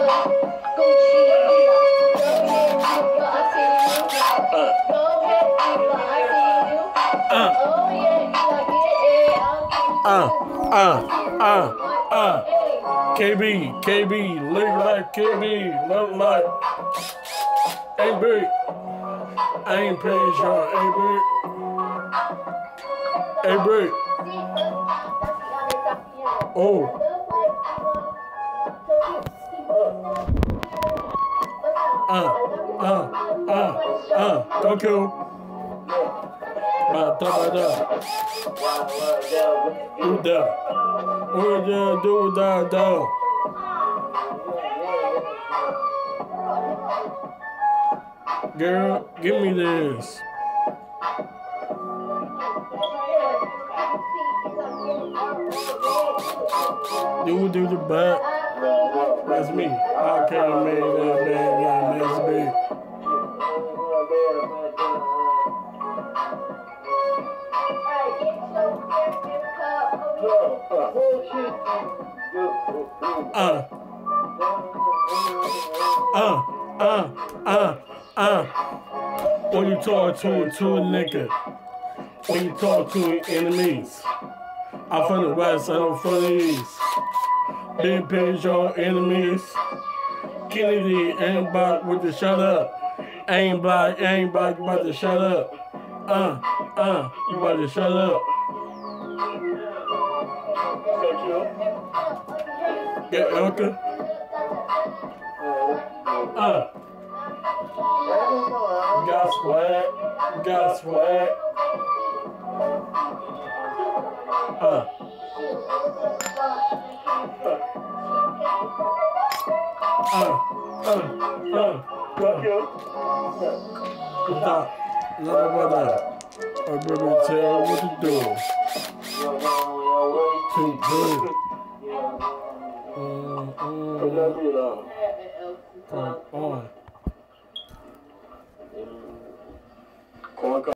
KB, look like KB, look like A-Bird. I ain't paying Sean, A-Bird. A-Bird. Oh. Tokyo. Do. Girl, give me this. Do the back. That's me. I can't make that bad, that's big. When you talk to a nigga, when you talk to your enemies, I'm from the west, I'm from the east. Big page your enemies. Kennedy ain't about with the shut up. Ain't black, you about to shut up. You about to shut up. Get Elka. Got swag. I better tell what to do. Too good. Come on.